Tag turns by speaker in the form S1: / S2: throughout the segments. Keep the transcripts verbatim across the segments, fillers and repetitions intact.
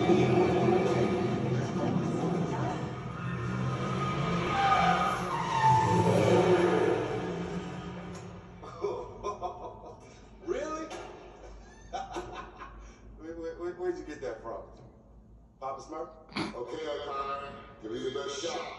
S1: Really? where, where, where'd you get that from? Papa Smurf?
S2: Okay, O'Connor, give me your best shot.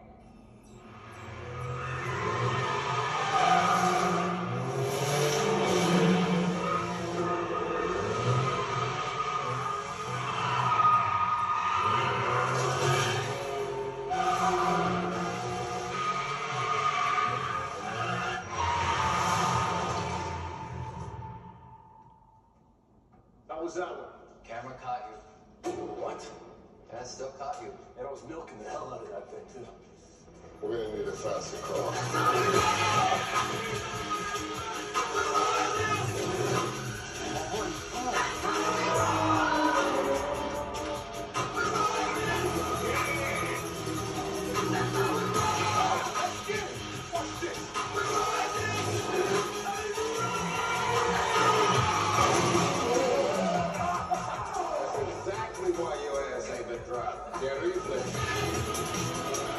S1: How was that one?
S3: Camera caught you.
S1: What?
S3: Yeah, it still caught you.
S1: And I was milking the hell out of that thing, too.
S2: We're gonna need a faster car.
S1: That's exactly why your ass ain't been dropped. There is that.